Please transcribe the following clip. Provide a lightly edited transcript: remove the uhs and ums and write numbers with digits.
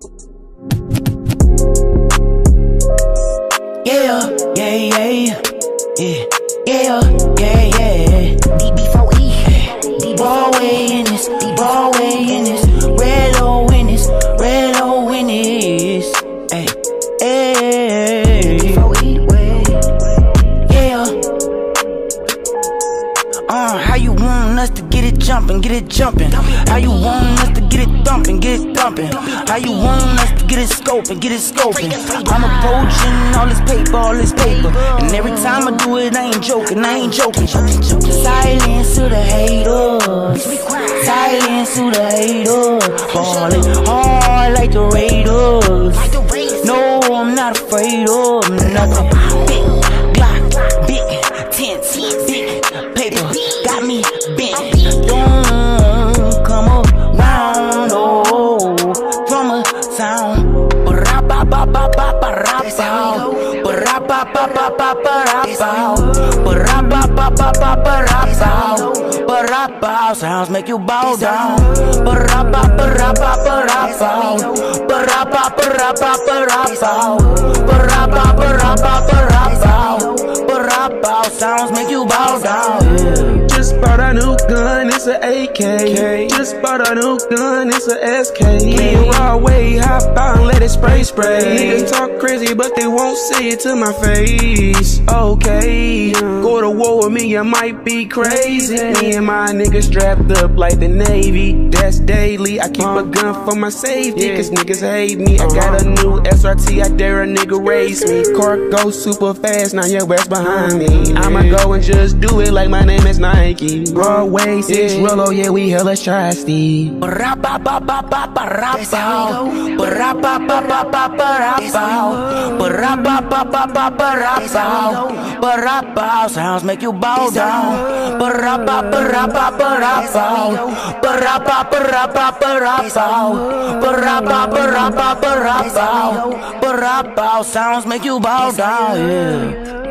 Yeah, yeah, yeah, yeah, yeah, yeah, yeah. DB4E, Broadway in this, Broadway in this, Red O in this, Red O in this. Hey, hey, DB4E, yeah. How you want us to get it jumping, get it jumping? How you want us to get it thumping, get it thumping? How you want us to get it scoping, get it scoping? I'm approaching all this paper, and every time I do it, I ain't joking, I ain't joking. Silence to the haters, silence to the haters. Ballin' hard like the Raiders. No, I'm not afraid of nothing. Big Glock, big tents, big paper, got me bent. Don't come around, oh, from a sound. Sounds make you bow down. Sounds make you bow down. Just bought a new gun, it's a AK. Just bought a new gun, it's a SK. Raw way, hop out and let it spray. Niggas talk crazy, but they won't say it to my face. Okay, go to war with me, I might be crazy. Me and my niggas strapped up like the Navy. That's daily, I keep a gun for my safety, cause niggas hate me. I got a new SRT, I dare a nigga race me. Car goes super fast, now your ass behind me. I'ma go and just do it like my name is Nike. Broadway, 6 Rollo, yeah, we hella trusty. Sounds make you bow down. Sounds make you bow down, yeah.